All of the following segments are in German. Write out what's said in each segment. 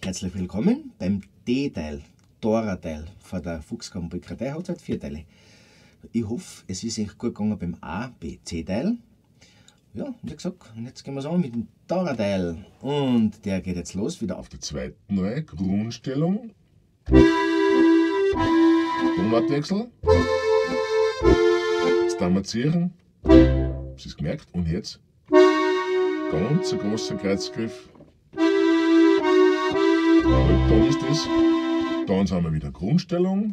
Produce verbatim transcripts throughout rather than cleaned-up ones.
Herzlich willkommen beim D-Teil, Dora-Teil von der Fuchskammbäckerei. Der hat halt vier Teile. Ich hoffe, es ist euch gut gegangen beim A, B, C-Teil. Ja, wie gesagt, und jetzt gehen wir es an mit dem Dora-Teil. Und der geht jetzt los, wieder auf Die zweite neue Grundstellung. Tonartwechsel. Jetzt dammerzieren. Habt ihr es gemerkt? Und jetzt ganz ein großer Kreuzgriff. Dann ist das. Dann sind wir wieder Grundstellung.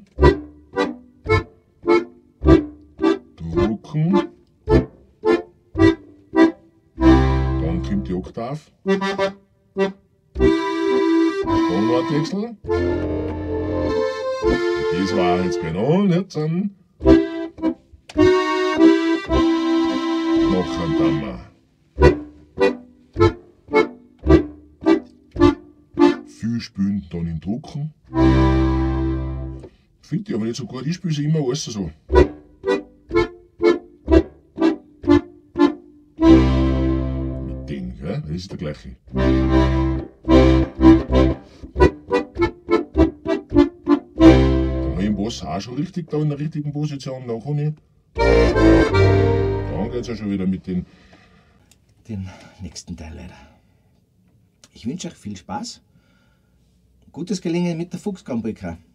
Drucken. Dann kommt die Oktav. Tonartwechsel. Das war jetzt genau nicht dann. Noch ein Dammer. Viel spielen, dann im Drucken. Finde ich aber nicht so gut. Ich spiele sie immer alles so. Mit dem, gell? Das ist der gleiche. Bass auch schon richtig da in der richtigen Position. Dann kann ich. Dann geht es ja schon wieder mit den, den nächsten Teil weiter. Ich wünsche euch viel Spaß, gutes Gelingen mit der Fuchskammbäckerei.